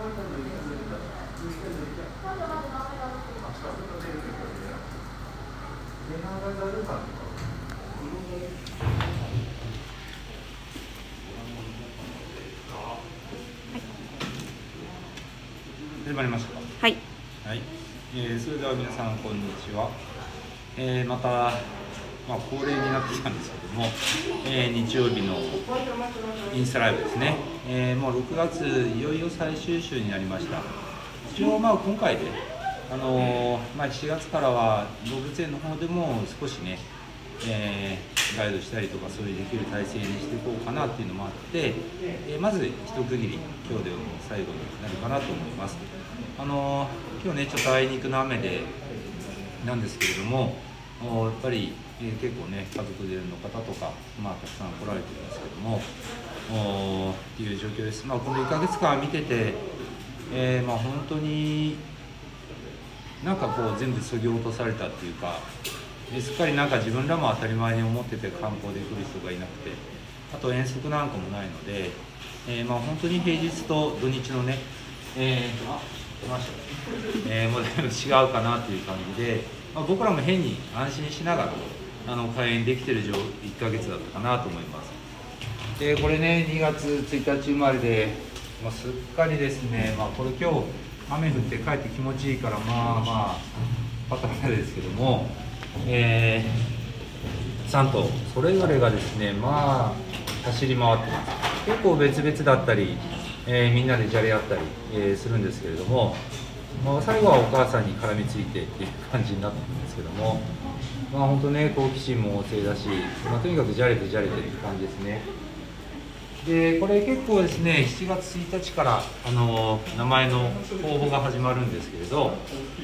始まりましたか。 はい。 はい。それでは皆さんこんにちは。また、恒例になってきたんですけども、日曜日のインスタライブですね。もう6月いよいよ最終週になりました。一応今回で、7月からは動物園の方でも少しね、ガイドしたりとかそういうできる体制にしていこうかなっていうのもあって、まず一区切り今日で最後になるかなと思います。今日ねちょっとあいにくの雨でなんですけれども、やっぱり、結構ね家族連れの方とか、たくさん来られてるんですけどもっていう状況です。この1ヶ月間見てて、本当になんかこう全部そぎ落とされたっていうか、すっかりなんか自分らも当たり前に思ってて観光で来る人がいなくて、あと遠足なんかもないので、本当に平日と土日のね、来ましたね、もうだいぶ違うかなという感じで、僕らも変に安心しながら開園できてる1ヶ月だったかなと思います。でこれね2月1日生まれで、すっかりですね、これ今日雨降って帰って気持ちいいからパタパタですけども、3頭それぞれがですね走り回ってます。結構別々だったり、みんなでじゃれ合ったり、するんですけれども、最後はお母さんに絡みついてっていう感じになってるんですけども、本当ね好奇心も旺盛だし、とにかくじゃれてじゃれてる感じですね。でこれ結構ですね7月1日から名前の応募が始まるんですけれど、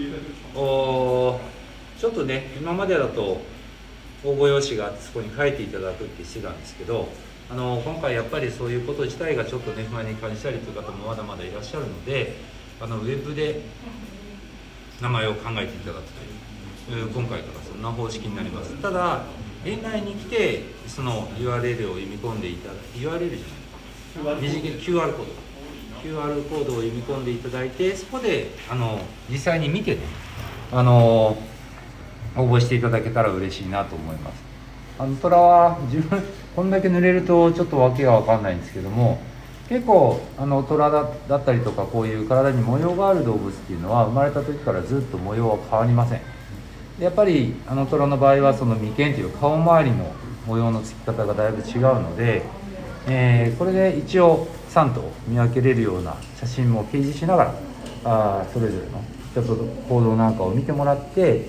ちょっとね今までだと応募用紙があってそこに書いていただくってしてたんですけど、今回やっぱりそういうこと自体がちょっとね不安に感じたりという方もまだまだいらっしゃるので、ウェブで名前を考えていただくという今回からそんな方式になります。ただ園内に来てその URL を読み込んでいただいて URL じゃない二次元 QR コードを読み込んでいただいて、そこで実際に見てね応募していただけたら嬉しいなと思います。虎は自分こんだけ濡れるとちょっと訳が分かんないんですけども、結構虎だったりとかこういう体に模様がある動物っていうのは生まれた時からずっと模様は変わりません。やっぱり虎の場合はその眉間という顔周りの模様のつき方がだいぶ違うので、これで一応3頭見分けれるような写真も掲示しながらそれぞれのちょっと行動なんかを見てもらって、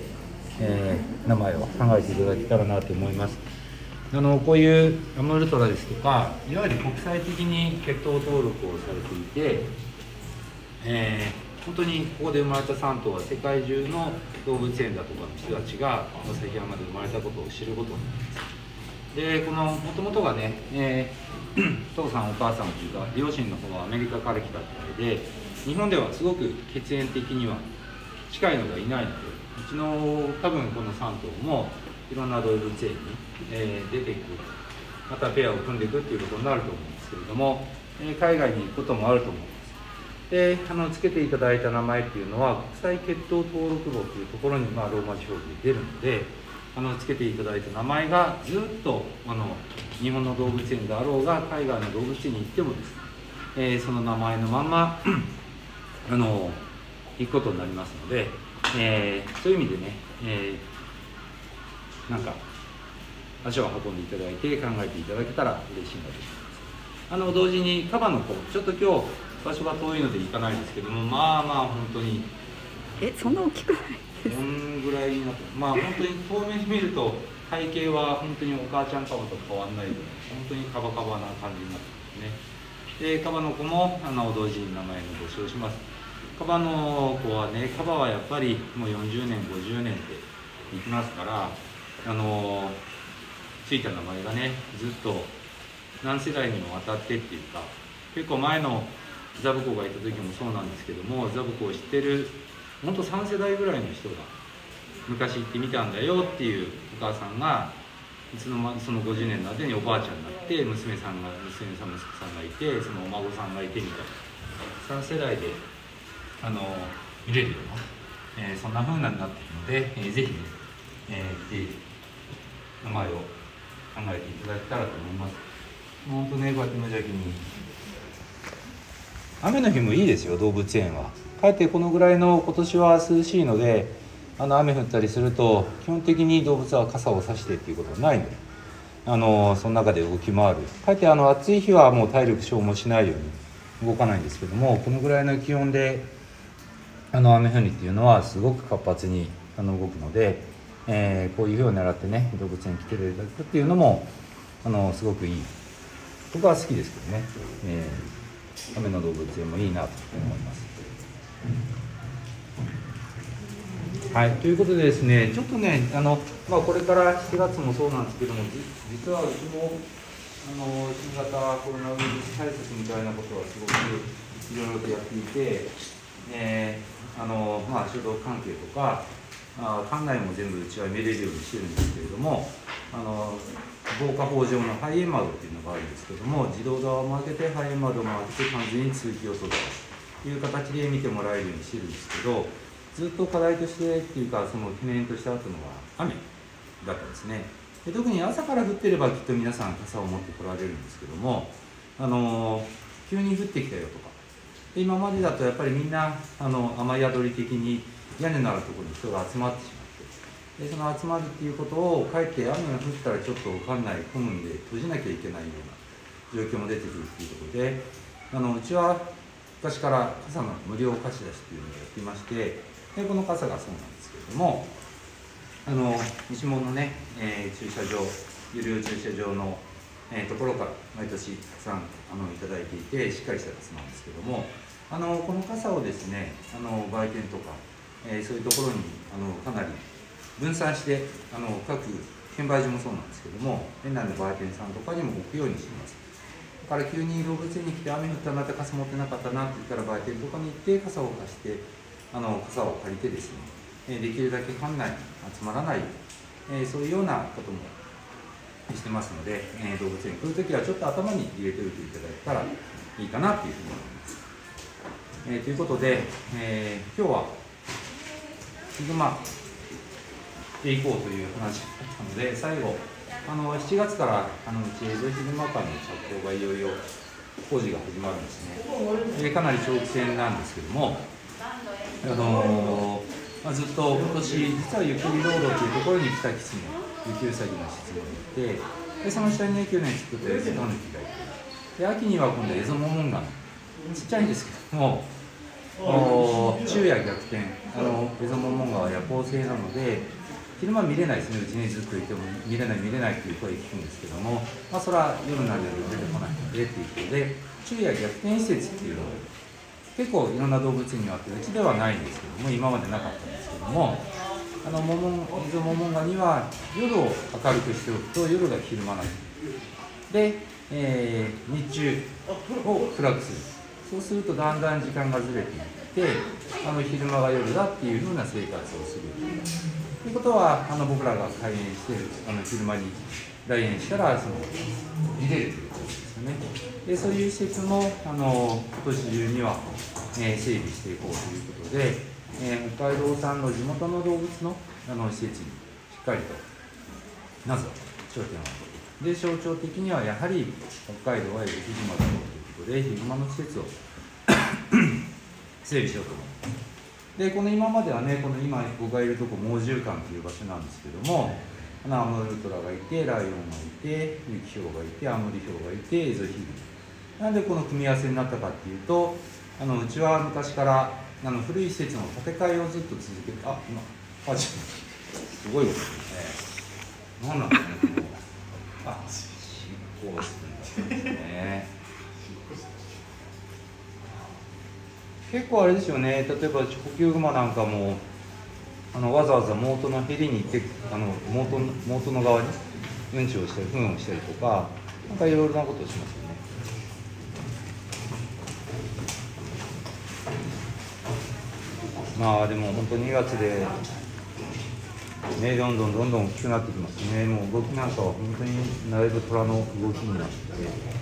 名前を考えていただけたらなと思います。こういうアムールトラですとか、いわゆる国際的に血統登録をされていて、本当にここで生まれた3頭は世界中の動物園だとかの人たちが旭山で生まれたことを知ることになります。でこのもともとがね、父さんお母さんというか両親の方はアメリカから来たみたいで、日本ではすごく血縁的には近いのがいないので、うちの多分この3頭もいろんな動物園に、出ていく、またペアを組んでいくっていうことになると思うんですけれども、海外に行くこともあると思います。でつけていただいた名前っていうのは国際血統登録簿というところにローマ字表記で出るので、つけていただいた名前がずっと日本の動物園であろうが海外の動物園に行ってもですね、その名前のまんま行くことになりますので、そういう意味でね、なんか足を運んでいただいて考えていただけたら嬉しいなと思います。同時にカバの子、ちょっと今日場所が遠いので行かないですけども、本当にそんな大きくないです。 こんぐらいになって、本当に遠目に見ると体型は本当にお母ちゃんカバと変わらないぐらい、本当にカバカバな感じになってますね。でカバの子も同時に名前の募集をします。カバの子はね、カバはやっぱりもう40年50年っていきますから、ついた名前がねずっと何世代にもわたってっていうか、結構前のザブコがいた時もそうなんですけども、ザブコを知ってる本当3世代ぐらいの人が昔行ってみたんだよっていうお母さんがその50年の間におばあちゃんになって娘さん息子さんがいて、そのお孫さんがいてみたいな3世代で見れるような、そんな風になっているので、ぜひね、名前を考えていただけたらと思います。本当ね、こうやって無邪気に雨の日もいいですよ、動物園は。かえってこのぐらいの今年は涼しいので、雨降ったりすると基本的に動物は傘を差してっていうことはないので、その中で動き回る。かえって暑い日はもう体力消耗しないように動かないんですけども、このぐらいの気温で雨降りっていうのはすごく活発に動くので、こういう日を狙ってね動物園に来ていただくっていうのもすごくいい。僕は好きですけどね、雨の動物園もいいなと思います。はい、ということでですね、ちょっとねこれから7月もそうなんですけども、実はうちも新型コロナウイルス対策みたいなことはすごくいろいろとやっていて、消毒関係とか館内も全部うちは見れるようにしてるんですけれども、防火法上の排煙窓っていうのがあるんですけども、自動ドアを開けて排煙窓を開けて完全に通気を取るという形で見てもらえるようにしてるんですけど、ずっと課題としてっていうか、その懸念としてあったのが雨だったんですね。で特に朝から降ってればきっと皆さん傘を持って来られるんですけども、急に降ってきたよとか、で今までだとやっぱりみんな雨宿り的に屋根のあるところに人が集まってしまって、でその集まるっていうことをかえって雨が降ったらちょっと館内混むんで閉じなきゃいけないような状況も出てくるっていうことで、うちは昔から傘の無料貸し出しっていうのをやっていまして、でこの傘がそうなんですけれども、西門のね、駐車場、有料駐車場の、ところから毎年たくさんいただいていて、しっかりした傘なんですけども、この傘をですね売店とか、そういうところにかなり分散して、各券売所もそうなんですけども、園内の売店さんとかにも置くようにしています。だから急に動物園に来て雨降ったなって傘持ってなかったなって言ったら売店とかに行って傘を貸して、傘を借りてですね、できるだけ館内に集まらない、そういうようなこともしてますので、動物園に来るときはちょっと頭に入れておいていただけたらいいかなというふうに思います。ということで、今日はヒグマで行こうという話だったので、最後7月からうちエゾヒグマ館の着工がいよいよ工事が始まるんですね。かなり長期戦なんですけども、ずっと今年実は雪見道路というところにキタキツネ、雪ウサギの質問がいて、でその下にね去年作ったエゾタヌキがいて、で秋には今度エゾモモンガのちっちゃいんですけども昼夜逆転、エゾモモンガは夜行性なので昼間見れないですね。うちにずっといても見れないっていう声聞くんですけども、それは夜になると出てこないのでっていうことで、昼夜逆転施設っていうのを結構いろんな動物園にはあって、うちではないんですけども、今までなかったんですけども、エゾモモンガには夜を明るくしておくと夜が昼間なんで、日中を暗くする。そうするとだんだん時間がずれていって、昼間が夜だっていうふうな生活をする。ということは僕らが開園して昼間に来園したら見れるということですよね。でそういう施設も今年中には、整備していこうということで、北海道産の地元の動物の施設にしっかりとまずは焦点を当てて、で象徴的にはやはり北海道はエゾヒグマだろうということでヒグマの施設を整備しようと思います。でこの今まではね、この今僕がいるとこ猛獣館という場所なんですけども、アムールトラがいて、ライオンがいて、ユキヒョウがいて、アムリヒョウがいて、エゾヒグマ。なんでこの組み合わせになったかっていうと、うちは昔から古い施設の建て替えをずっと続けて、今すごいことですね。何なんだろうね、執行するんですね。結構あれですよね。例えばホキュウグマなんかもわざわざモートのヘリに行ってモートの側にうんちをしたり糞をしたりとか、なんかいろいろなことをしますよね。でも本当2月でですね、どんどん大きくなってきますね。もう動きなんかは本当にだいぶ虎の動きになってて、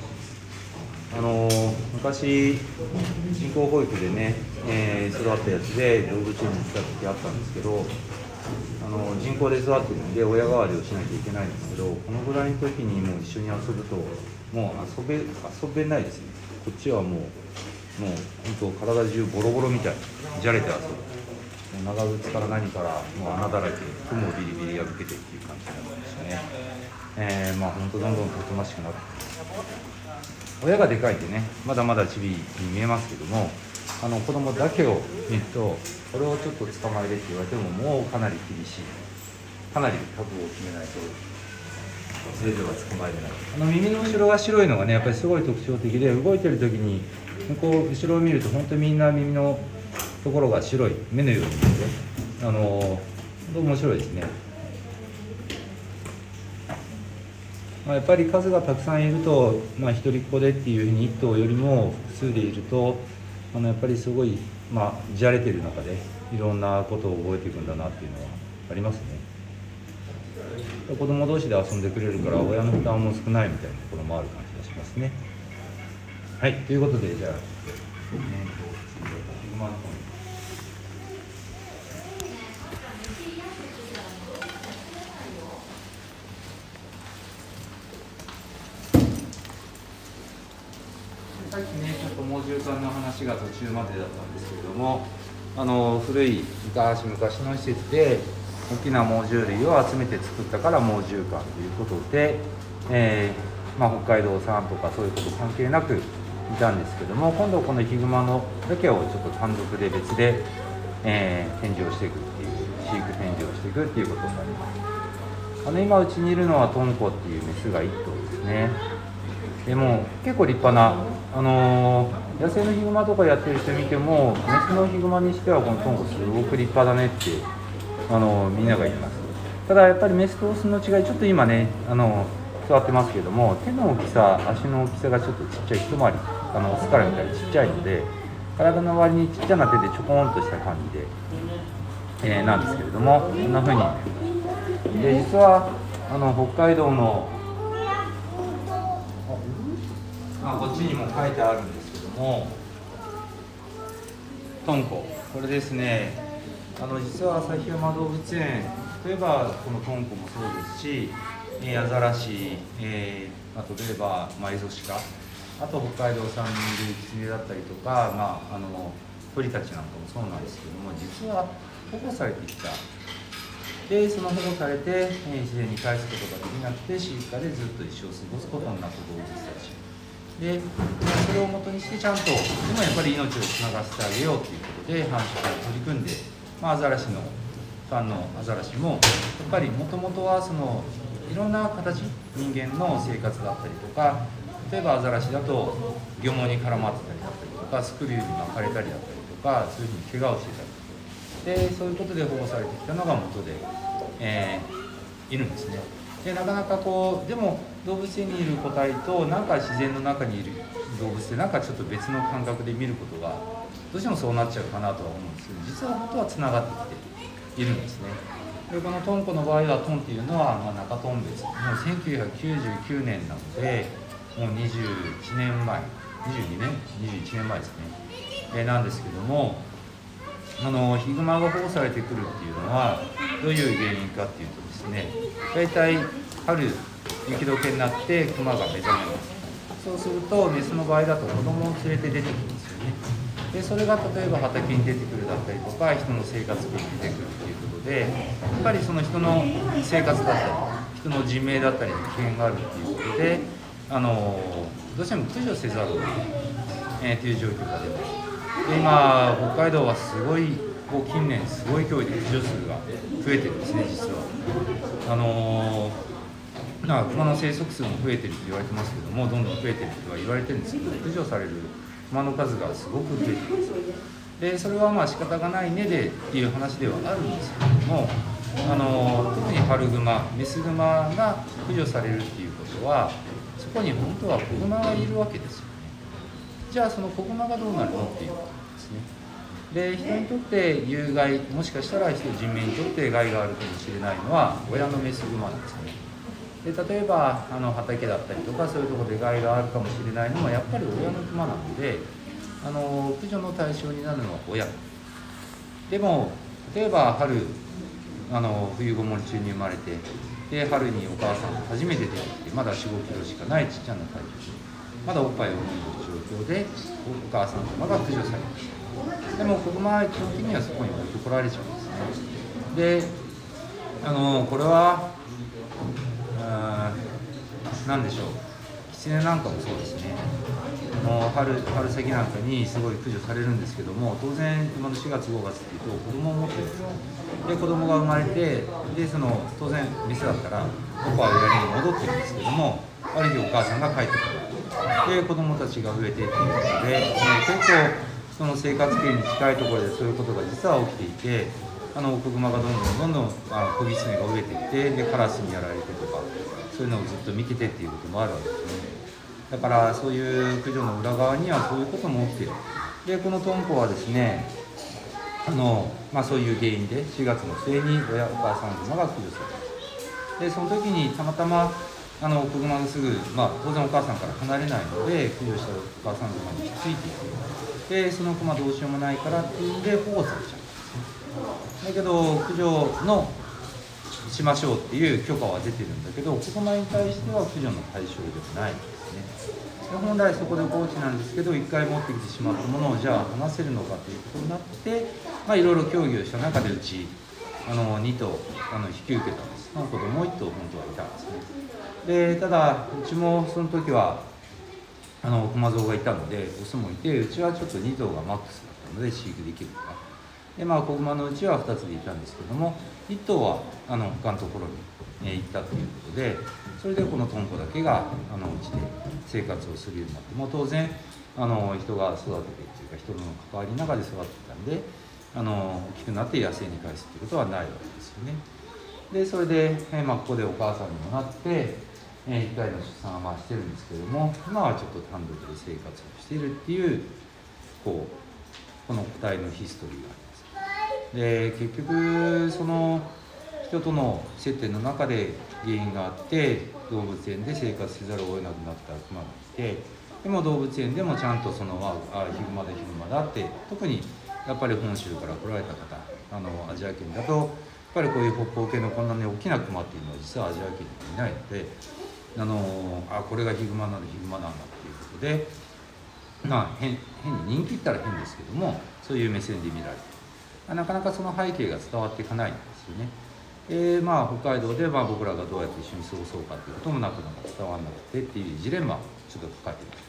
昔人工保育でね、育ったやつで動物園に来た時あったんですけど、人工で育ってるんで親代わりをしなきゃいけないんですけど、このぐらいの時にもう一緒に遊ぶともう遊べないですね。こっちはもう本当体中ボロボロみたいにじゃれて遊ぶ。もう長靴から何からもう穴だらけ、雲をビリビリ破けてっていう感じになりましたね。まあ本当どんどんたくましくなって親がでかいんでね、まだまだチビに見えますけども、子供だけを見るとこれをちょっと捕まえれって言われてももうかなり厳しい、かなり覚悟を決めないとそれでは捕まえれない。耳の後ろが白いのがねやっぱりすごい特徴的で、動いてる時にこう後ろを見ると本当にみんな耳のところが白い目のように見えて、本当面白いですね。やっぱり数がたくさんいると、一人っ子でっていうふうに1頭よりも複数でいるとやっぱりすごい、じゃれてる中でいろんなことを覚えていくんだなっていうのはありますね。子供同士で遊んでくれるから親の負担も少ないみたいなところもある感じがしますね。はい、ということでじゃあ、さっきね、ちょっと猛獣館の話が途中までだったんですけれども、古い昔の施設で大きな猛獣類を集めて作ったから猛獣館ということで、北海道産とかそういうこと関係なくいたんですけども、今度このヒグマのだけをちょっと単独で別で、展示をしていくっていう飼育展示をしていくっていうことになります。今うちにいるのはトンコっていうメスが1頭ですね。でも結構立派な、野生のヒグマとかやってる人見てもメスのヒグマにしてはこのトンコすごく立派だねってみんなが言います。ただやっぱりメスとオスの違い、ちょっと今ね座ってますけども、手の大きさ足の大きさがちょっとちっちゃい、一回りオスから見たらちっちゃいので、体の割にちっちゃな手でちょこんとした感じで、なんですけれども、こんな風にで実は北海道のこっちにも書いてあるんですけども、トンコ、これですね、実は旭山動物園、例えばこのトンコもそうですし、アザラシ、例えばエゾシカ、あと北海道産にいるキツネだったりとか、鳥たちなんかもそうなんですけども、実は保護されてきた。でその保護されて、自然に返すことができなくて飼育下でずっと一生過ごすことになった動物たちで、それをもとにしてちゃんとでもやっぱり命をつながせてあげようということで繁殖に取り組んで、アザラシのファンのアザラシもやっぱりもともとはいろんな形、人間の生活だったりとか、例えばアザラシだと漁網に絡まってたりだったりとか、スクリューに巻かれたりだったりとか、そういうふうに怪我をしてたりで、そういうことで保護されてきたのが元で、いるんですね。でなかなかでも動物園にいる個体となんか自然の中にいる動物ってなんかちょっと別の感覚で見ることがどうしてもそうなっちゃうかなとは思うんですけど、実は本当はつながってきているんですね。でこのトンコの場合はトンっていうのは、中トン別、もう1999年なのでもう21年前、22年21年前ですね、なんですけども、ヒグマが保護されてくるっていうのはどういう原因かっていうとですね、大体春雪解けになってクマが目覚めます。そうするとメスの場合だと子供を連れて出てくるんですよね。でそれが例えば畑に出てくるだったりとか、人の生活圏に出てくるっていうことで、やっぱりその人の生活だったり人の人命だったりに危険があるっていうことで、どうしても駆除せざるを得ない、という状況が出ます。で今北海道はすごい近年すごい勢いで駆除数が増えてるんですね。実は熊の生息数も増えてると言われてますけども、どんどん増えてるとは言われてるんですけど、駆除される熊の数がすごく増えてるんです。でそれは仕方がないねでっていう話ではあるんですけれども、特に春グマ、メスグマが駆除されるっていうことは、そこに本当は子グマがいるわけですよね。じゃあその子グマがどうなるのっていうことですね。 で人にとって有害、もしかしたら人命にとって害があるかもしれないのは親のメスグマなんですよね。で例えば畑だったりとかそういうところで害があるかもしれないのはやっぱり親のクマなので、駆除の対象になるのは親でも、例えば春冬ごもり中に生まれて、で春にお母さんが初めて出てきて、まだ4、5キロしかないちっちゃな体重、まだおっぱいを飲んでいる状況でお母さんグマが駆除されました。でも子グマは基本的にはそこに置いてこられちゃうんですね。でこれは何でしょう、キツネなんかもそうですね。春先なんかにすごい駆除されるんですけども、当然今の4月5月っていうと子供を持ってるんですよ。で子供が生まれて、で当然メスだったらおっぱいをやりに戻ってるんですけども、ある日お母さんが帰ってくる。で子供たちが増えていくので、結構その生活圏に近いところでそういうことが実は起きていて、子グマがどんどん子ギツネが増えていって、でカラスにやられてとか、そういうのをずっと見ててっていうこともあるわけですね。だからそういう駆除の裏側にはそういうことも起きている。でこのトンポはですね、そういう原因で4月の末にお母さんグマが駆除された。でその時にたまたま子グマがすぐ、当然お母さんから離れないので駆除したお母さんグマにひっついていく。でそのクマどうしようもないからっていうんで保護されちゃうんですね。だけど駆除のしましょうっていう許可は出てるんだけど、子グマに対しては駆除の対象ではないんですね。で本来そこで放置なんですけど、1回持ってきてしまったものをじゃあ離せるのかということになって、いろいろ協議をした中でうち2頭引き受けたんです。子供も1頭本当はいたんですね。でただうちもその時はクマゾウがいたのでオスもいて、うちはちょっと2頭がマックスだったので飼育できるとかで、子グマのうちは2つでいたんですけども、1頭は他のところに行ったということで、それでこのトンポだけがうちで生活をするようになって、もう当然人が育ててというか人の関わりの中で育ってたんで、大きくなって野生に返すということはないわけですよね。でそれで、ここでお母さんにもなって1回の出産はしてるんですけれども、今はちょっと単独で生活をしているっていうこの個体のヒストリーがあります。で結局その人との接点の中で原因があって動物園で生活せざるを得なくなったクマがいて、でも動物園でもちゃんとヒグマだって、特にやっぱり本州から来られた方、アジア圏だとやっぱりこういう北方系のこんなに大きなクマっていうのは実はアジア圏にいないので、これがヒグマなんだっていうことで、変に人気って言ったら変ですけども、そういう目線で見られて、なかなかその背景が伝わっていかないんですよね。北海道で僕らがどうやって一緒に過ごそうかということもなかなか伝わらなくてっていうジレンマをちょっと抱えています。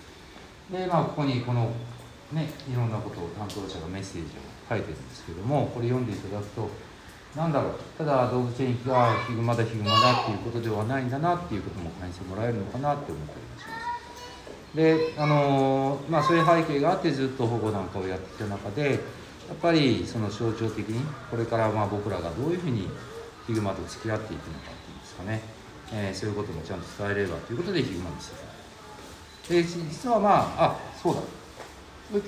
でここにいろんなことを担当者がメッセージを書いてるんですけども、これ読んでいただくと、ただ動物園がヒグマだっていうことではないんだなっていうことも感じてもらえるのかなって思ったりもします。でそういう背景があってずっと保護なんかをやってきた中で、やっぱりその象徴的にこれから僕らがどういうふうにヒグマと付き合っていくのかっていうんですかね、そういうこともちゃんと伝えれればということでヒグマにしてた。で実はそうだ、今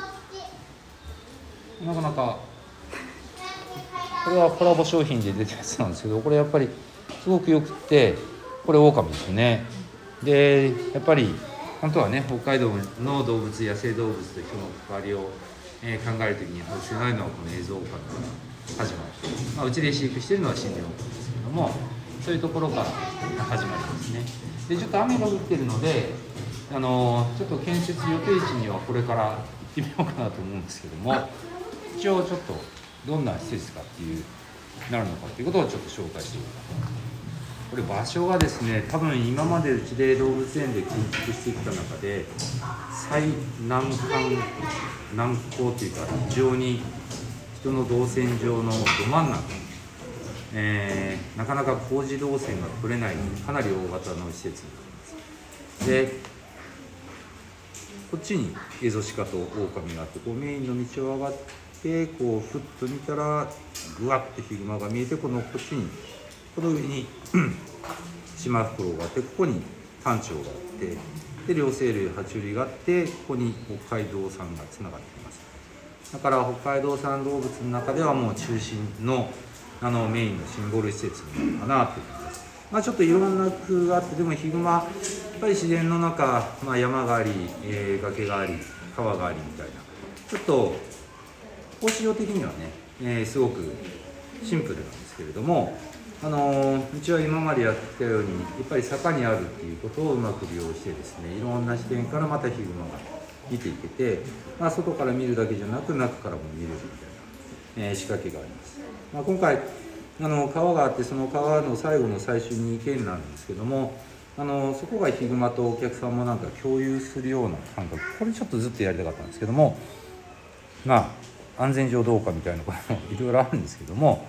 日なかなかこれはコラボ商品で出たやつなんですけど、これやっぱりすごくよくって、これオオカミですよね。でやっぱり本当はね、北海道の動物、野生動物と人の関わりを、考えるときに外せないのはこの映像オオカミから始まる。うちで飼育しているのは死んでオオカミですけども、そういうところから始まりますね。でちょっと雨が降ってるので、ちょっと建設予定地にはこれから行ってみようかなと思うんですけども、一応ちょっとどんな施設かっていうなるのかっていうことをちょっと紹介していきます。これ場所がですね、多分今までうちで動物園で建築してきた中で最難航というか、非常に人の動線上のど真ん中、なかなか工事動線が取れないので、かなり大型の施設になります。でこっちにエゾシカとオオカミがあって、メインの道を上がってふっと見たらぐわっとヒグマが見えて、こっちにこの上にシマフクロウがあって、ここにタンチョウがあって、で両生類爬虫類があって、ここに北海道産がつながっています。 だから北海道産動物の中ではもう中心のメインのシンボル施設なのかなという感じです。ちょっといろんな工夫があって、でもヒグマやっぱり自然の中、山があり、崖があり川がありみたいな、ちょっと放飼場的にはね、すごくシンプルなんですけれども、うちは今までやってきたようにやっぱり坂にあるっていうことをうまく利用してですね、いろんな視点からまたヒグマが見ていけて、外から見るだけじゃなく中からも見れるみたいな、仕掛けがあります。今回川があって、その川の最後の最終に池になるんですけども、そこがヒグマとお客さんもなんか共有するような感覚、これちょっとずっとやりたかったんですけども、安全上どうかみたいなこともいろいろあるんですけども、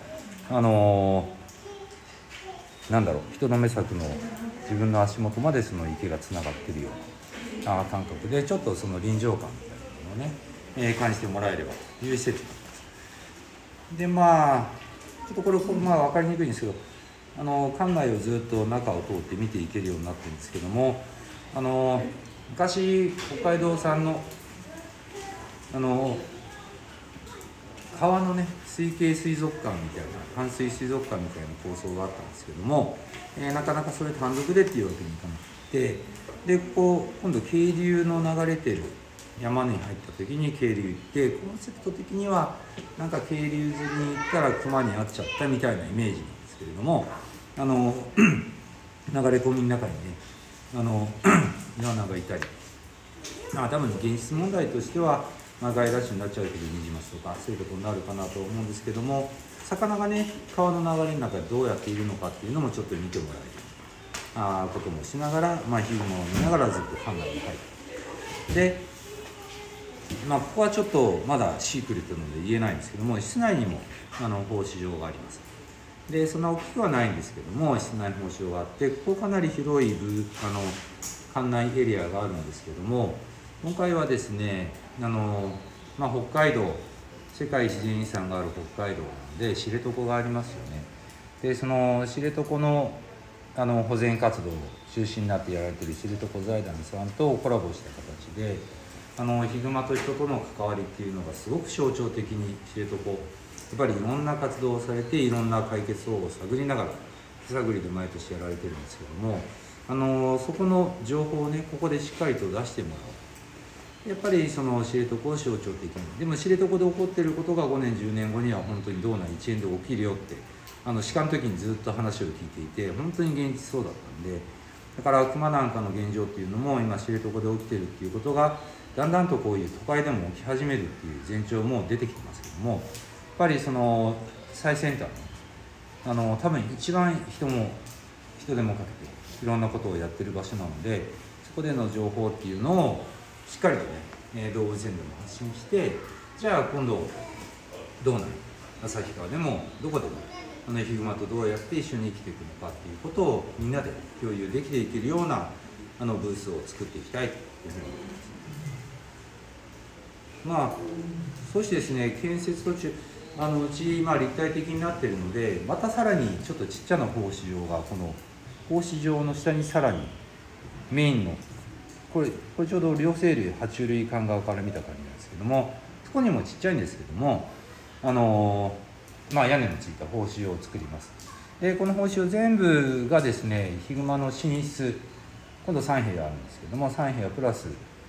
人の目先の自分の足元までその池がつながっているような感覚で、ちょっとその臨場感みたいなものをね、感じてもらえればという施設なんです。でちょっとこれ分かりにくいんですけど、館内をずっと中を通って見ていけるようになってるんですけども、昔北海道産の川のね、水系水族館みたいな、淡水水族館みたいな構想があったんですけども、なかなかそれ単独でっていうわけにいかなくて、で今度渓流の流れてる山に入った時に渓流行って、コンセプト的にはなんか渓流釣りに行ったら熊に会っちゃったみたいなイメージなんですけれども、流れ込みの中にね、イワナがいたり、多分現実問題としては外来種になっちゃうけどニジマスとかそういうことになるかなと思うんですけども、魚がね、川の流れの中でどうやっているのかっていうのもちょっと見てもらえることもしながら、ヒグマを見ながらずっと館内に入ってで、ここはちょっとまだシークレットなので言えないんですけども、室内にも放飼場があります。でそんな大きくはないんですけども、室内放飼場があって、ここかなり広い館内エリアがあるんですけども、今回はですね、北海道、世界自然遺産がある北海道なので知床がありますよね。でその知床の保全活動を中心になってやられている知床財団さんとコラボした形で、ヒグマと人との関わりっていうのがすごく象徴的に知床、やっぱりいろんな活動をされて、いろんな解決法を探りながら手探りで毎年やられてるんですけども、そこの情報をね、ここでしっかりと出してもらう。やっぱりその知床を象徴的に、でも知床で起こっていることが5年10年後には本当に道内一円で起きるよって鹿の時にずっと話を聞いていて、本当に現実そうだったんで、だから熊なんかの現状っていうのも今知床で起きてるっていうことがだんだんとこういう都会でも起き始めるっていう前兆も出てきてますけども、やっぱりその最先端の多分一番人手もかけていろんなことをやってる場所なので、そこでの情報っていうのをしっかりとね、動物園でも発信して、じゃあ今度道内旭川でもどこでもヒグマとどうやって一緒に生きていくのかっていうことをみんなで共有できていけるようなブースを作っていきたいというふうに思います。そしてですね、建設途中うち今立体的になっているので、またさらにちょっとちっちゃな放飼場が、この放飼場の下にさらにメインのこれちょうど両生類爬虫類館側から見た感じなんですけども、そこにもちっちゃいんですけども、屋根のついた放飼場を作ります。でこの放飼場全部がですね、ヒグマの寝室、今度3部屋あるんですけども、3部屋プラス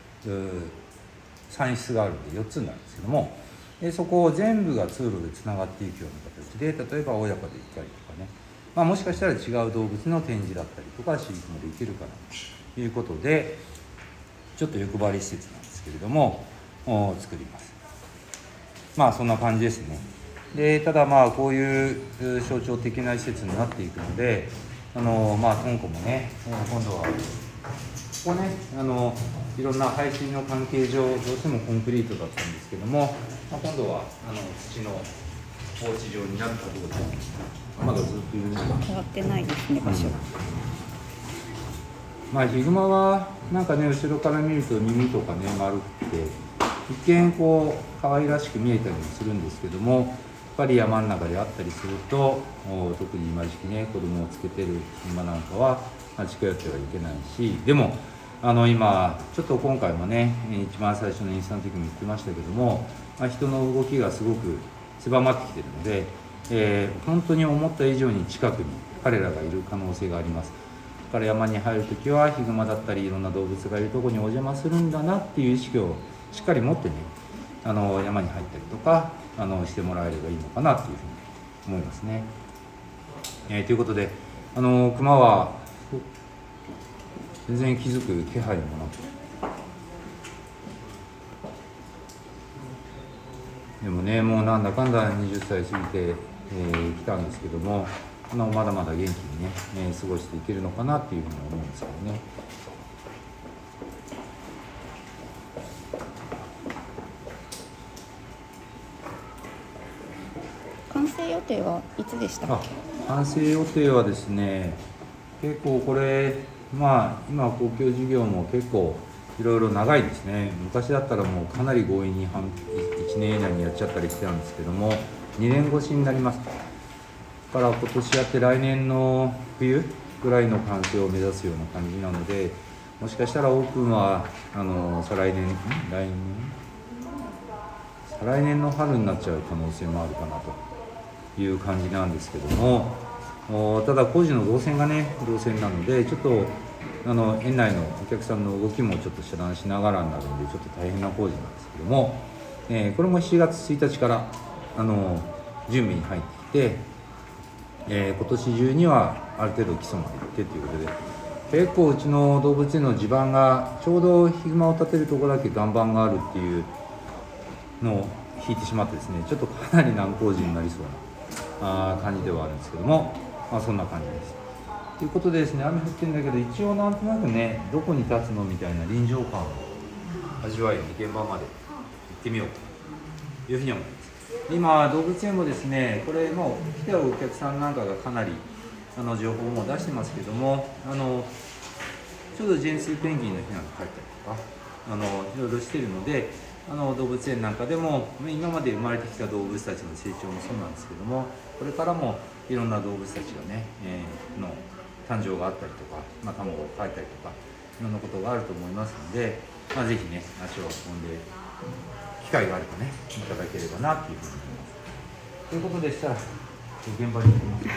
3室があるんで4つになるんですけども、そこを全部が通路でつながっていくような形で、例えば親子で行ったりとかね、もしかしたら違う動物の展示だったりとか飼育もできるかなということで、ちょっと欲張り施設なんですけれども作ります。そんな感じですね。でただこういう象徴的な施設になっていくので、トンコもね、今度はここね、いろんな排水の関係上どうしてもコンクリートだったんですけども、今度は土の放置場になったところで、まだずっといるね。 変わってないですね、場所。 ヒグマはなんかね、後ろから見ると耳とかね丸くて、一見こう可愛らしく見えたりもするんですけども、やっぱり山の中であったりすると、特に今時期ね、子供をつけてる馬なんかは近寄ってはいけないし、でも今ちょっと今回もね一番最初のインスタの時も言ってましたけども、人の動きがすごく狭まってきているので、本当に思った以上に近くに彼らがいる可能性があります。だから山に入るときはヒグマだったりいろんな動物がいるところにお邪魔するんだなっていう意識をしっかり持ってね、山に入ったりとかしてもらえればいいのかなというふうに思いますね。ということで熊は全然気づく気配もなく、でもねもうなんだかんだ20歳過ぎてきたんですけども、まだまだ元気にね、過ごしていけるのかなっていうふうに思うんですけどね。 完成予定はいつでしたっけ？ 完成予定はですね、結構これ今公共事業も結構いろいろ長いですね。昔だったらもうかなり強引に1年以内にやっちゃったりしてたんですけども、2年越しになります。だから今年やって来年の冬ぐらいの完成を目指すような感じなので、もしかしたらオープンは再来年の春になっちゃう可能性もあるかなという感じなんですけども、ただ工事の動線がね動線なので、ちょっと園内のお客さんの動きもちょっと遮断しながらになるのでちょっと大変な工事なんですけども、これも7月1日から準備に入ってきて、今年中にはある程度基礎まで行ってということで、結構うちの動物園の地盤がちょうどヒグマを立てるところだけ岩盤があるっていうのを引いてしまってですね、ちょっとかなり難工事になりそうな感じではあるんですけども、そんな感じです。ということでですね、雨降ってるんだけど一応なんとなくねどこに立つのみたいな臨場感を味わいに現場まで行ってみようというふうに思います。今動物園もですね、これもう来てるお客さんなんかがかなり情報も出してますけども、ちょうどジェンスーペンギンの日なんか書いたりとかいろいろしてるので、動物園なんかでも今まで生まれてきた動物たちの成長もそうなんですけども、これからもいろんな動物たちがね、の誕生があったりとか、卵をかえたりとかいろんなことがあると思いますので、ぜひね足を運んで機会があればねいただければなというふうに思います。ということでしたら現場に行きます。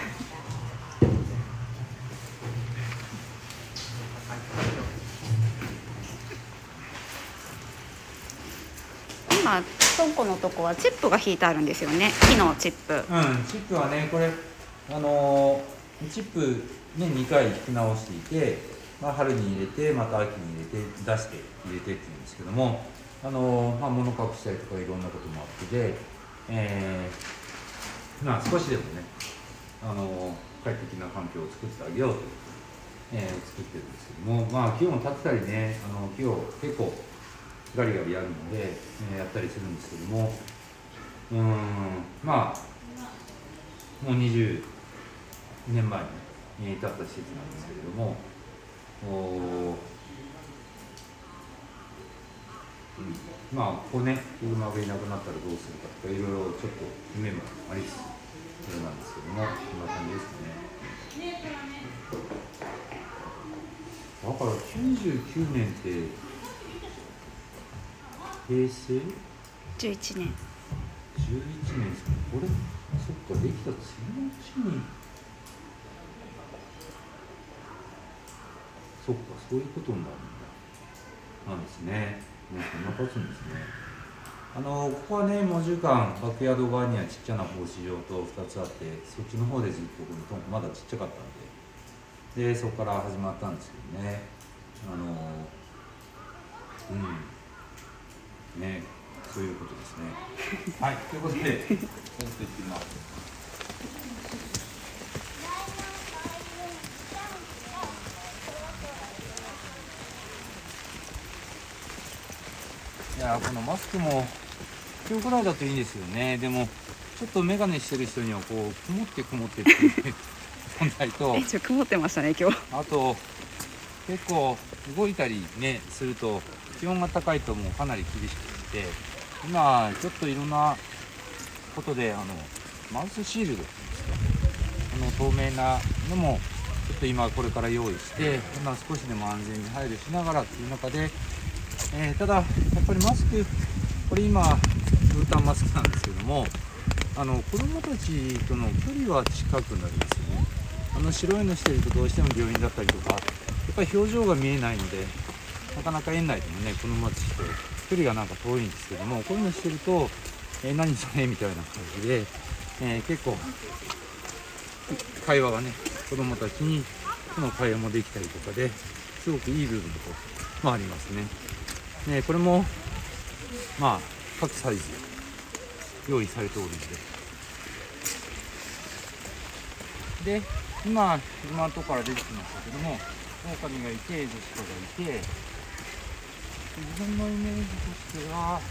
今倉庫のとこはチップが引いてあるんですよね。木のチップ。 チップはねこれチップ年2回引き直していて、春に入れてまた秋に入れて出して入れてっていうんですけども、物隠したりとかいろんなこともあってで、少しでもね快適な環境を作ってあげようと、作ってるんですけども、木を立てたりね木を結構ガリガリやるので、やったりするんですけども、もう20年前に建った施設なんですけれども、ここねヒグマがいなくなったらどうするかとかいろいろちょっと夢もありつつそれなんですけども、こんな感じですね。だから99年って平成 11年。 11年ですね。これそっか、できた次の年にそっか、そういうことになるんだなんですね。そんな経つんですね。ここはね魔獣館バックヤード側にはちっちゃな放飼場と2つあって、そっちの方でずっとまだちっちゃかったんで、そこから始まったんですけどね、そういうことですね。はい、ということで、ちょっと行ってみます。いやこのマスクも今日ぐらいだといいんですよね。でもちょっと眼鏡してる人にはこう曇ってっていう存在と曇ってましたね今日。 あと結構動いたりねすると気温が高いともうかなり厳しくて、今ちょっといろんなことでマウスシールドっていうんですか、透明なのもちょっと今これから用意して、少しでも安全に配慮しながらっていう中で、ただやっぱりマスク、これ今ブータンマスクなんですけども、子どもたちとの距離は近くなりますよね。白いのしてるとどうしても病院だったりとか、やっぱり表情が見えないので、なかなか園内でもね、子どもたちと距離がなんか遠いんですけども、こういうのしてると、何それみたいな感じで、結構会話がね、子どもたちにその会話もできたりとかですごくいい部分と、ありますね。これも各サイズ用意されておるので、今のところから出てきましたけども、狼がいて、ジェシカがいて、自分のイメージとしては、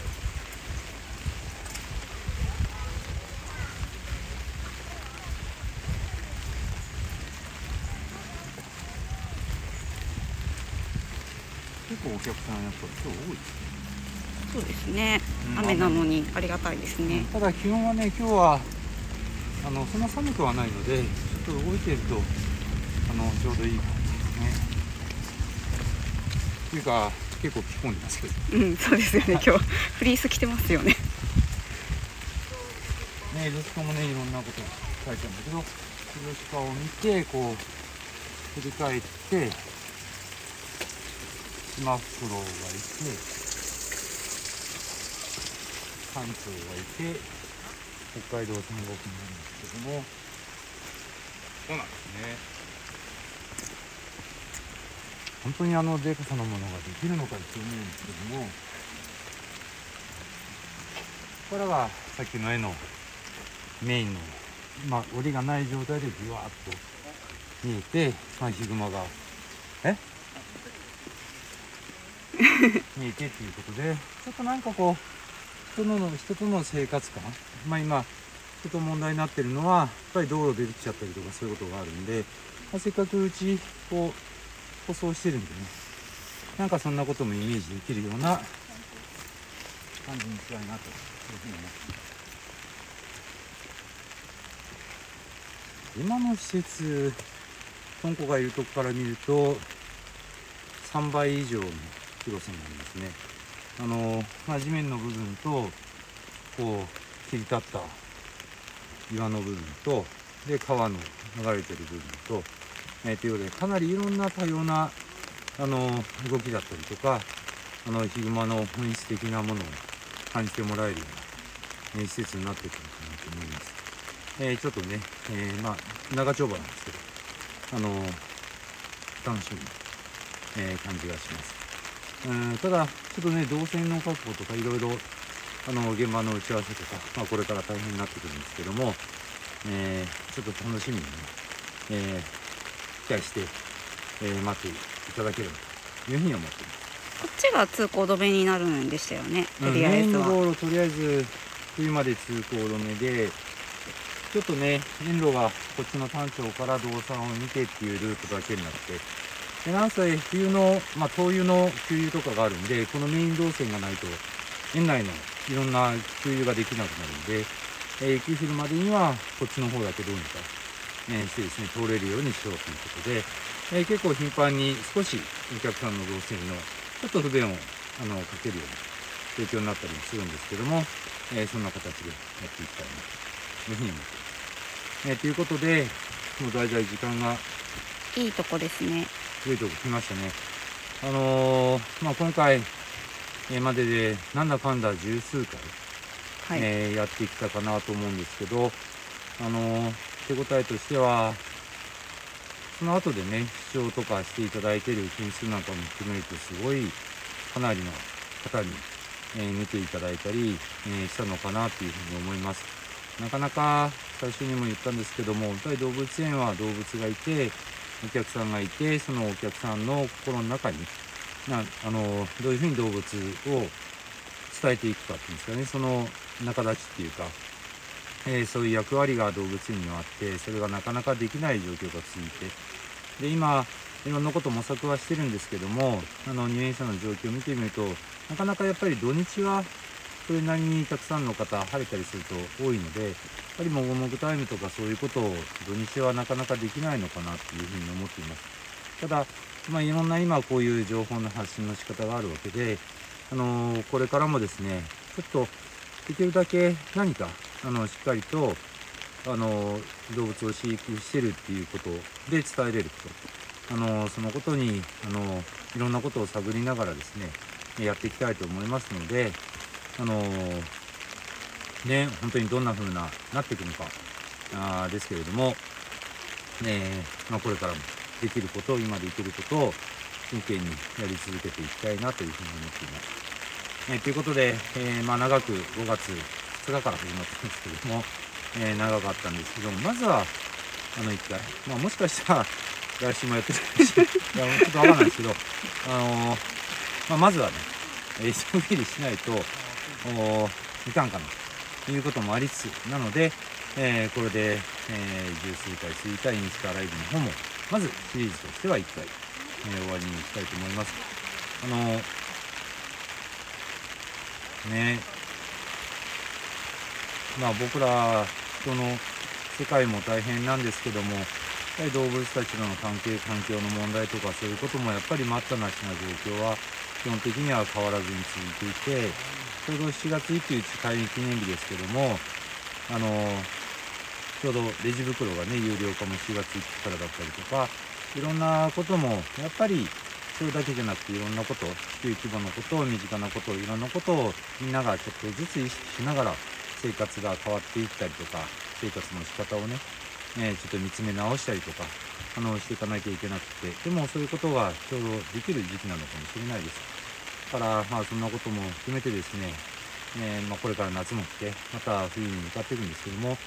結構お客さんやっぱ今日多いですね。 そうですね。雨なのにありがたいですね。 ただ気温はね、今日はそんな寒くはないので、ちょっと動いているとちょうどいい感じですね。っていうか結構着込んでますけど。 そうですよね。今日フリース着てますよね。 ジェシカもね、いろんなこと書いてあるんだけど、ジェシカを見てこう振り返って、シマフクロウがいて、館長がいて、北海道三国なんですけども、そうなんですね。本当にでかさのものができるのかって思うんですけども、ここからがさっきの絵のメインの、檻りがない状態でビワーッと見えて、ヒグマが見えてっていうことで、ちょっとなんかこう人との生活感、今ちょっと問題になってるのはやっぱり道路出てきちゃったりとかそういうことがあるんで、せっかくうちこう舗装してるんでね、なんかそんなこともイメージできるような感じにしたいなというふうに思っています。今の施設、トンコがいるとこから見ると3倍以上の広さになりますね。地面の部分とこう切り立った岩の部分とで川の流れてる部分と、ということでかなりいろんな多様な動きだったりとかヒグマの本質的なものを感じてもらえるような、施設になっていくのかなと思います。ちょっとね、長丁場なんですけど楽しみな、感じがします。ただちょっとね、動線の確保とかいろいろ現場の打ち合わせとか、これから大変になってくるんですけども、ちょっと楽しみにね、期待して、待っていただければというふうに思っています。 こっちが通行止めになるんでしたよね。とりあえずは。 メインの道路とりあえず冬まで通行止めで、ちょっとね、園路がこっちの山頂から道産を見てっていうルートだけになって、でなんせ冬の、灯油の給油とかがあるんで、このメイン動線がないと園内のいろんな給油ができなくなるんで、雪降るまでにはこっちの方だけどうにか、してですね、通れるようにしようということで、結構頻繁に少しお客さんの動線のちょっと不便をかけるような状況になったりもするんですけども、そんな形でやっていきたいなというふうに思っています。ということで、もうだいだい時間がいいとこですね。 いいとこ来ましたね。今回まででなんだかんだ十数回、やってきたかなと思うんですけど、手応えとしては、その後でね、視聴とかしていただいている件数なんかも含めると、すごいかなりの方に、見ていただいたり、したのかなというふうに思います。なかなか最初にも言ったんですけども、やっぱり動物園は動物がいて、お客さんがいて、そのお客さんの心の中にどういうふうに動物を伝えていくかっていうんですかね、その仲立ちっていうか、そういう役割が動物園にはあって、それがなかなかできない状況が続いて、で今いろんなこと模索はしてるんですけども、入園者の状況を見てみると、なかなかやっぱり土日はそれなりにたくさんの方晴れたりすると多いので、やっぱりもぐもぐタイムとかそういうことを土日はなかなかできないのかなっていうふうに思っています。ただ、いろんな今こういう情報の発信の仕方があるわけで、これからもですね、ちょっとできるだけ何かしっかりと動物を飼育してるっていうことで伝えれること、そのことにいろんなことを探りながらですねやっていきたいと思いますので、本当にどんな風なっていくのかですけれども、これからもできること、今できることを真剣にやり続けていきたいなというふうに思っています。ということで、長く5月2日から始まったんですけども、長かったんですけども、まずは1回、もしかしたら来週もやってるかもしれないちょっとわかんないですけど、まずはね、一区切りしないといかんかなということもありつつなので、これで、十数回続いたインスタライブの方もまずシリーズとしては1回、終わりにしたいと思います。僕ら人の世界も大変なんですけども、やっぱり動物たちとの環境の問題とかそういうこともやっぱり待ったなしな状況は基本的には変わらずに続いていて、ちょうど7月1日開園記念日ですけども、ちょうどレジ袋がね有料化も7月1日からだったりとか、いろんなこともやっぱりそれだけじゃなくていろんなこと、地球規模のことを、身近なこと、いろんなことをみんながちょっとずつ意識しながら生活が変わっていったりとか、生活の仕方をね、ちょっと見つめ直したりとかしていかなきゃいけなくて、でもそういうことがちょうどできる時期なのかもしれないです。だからそんなことも含めてですね、これから夏も来てまた冬に向かっていくんですけども、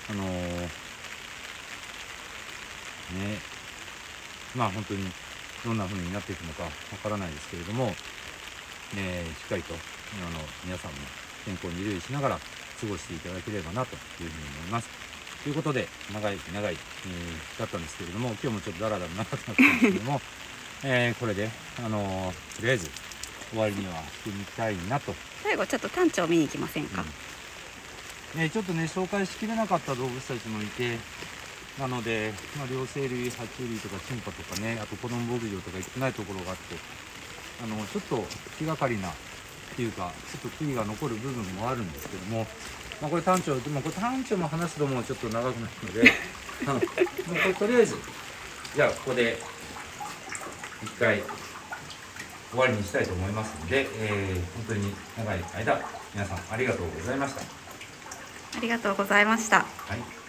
本当にどんな風になっていくのかわからないですけれども、しっかりと皆さんも健康に留意しながら過ごしていただければなというふうに思います。ということで長い、だったんですけれども、今日もちょっとダラダラ長くなったんですけれども、これでとりあえず終わりにはしてみたいなと。 最後ちょっとタンチョウ見に行きませんか？ ちょっとね紹介しきれなかった動物たちもいて、なので、両生類、爬虫類とかチンパとかね、あと子供牧場とか行ってないところがあって、ちょっと気がかりなっていうか、ちょっと悔いが残る部分もあるんですけども、これタンチョウでもこれタンチョウも話すともうちょっと長くなるのでもうこれとりあえずじゃあここで一回終わりにしたいと思いますので、本当に長い間皆さんありがとうございました。 ありがとうございました。 はい。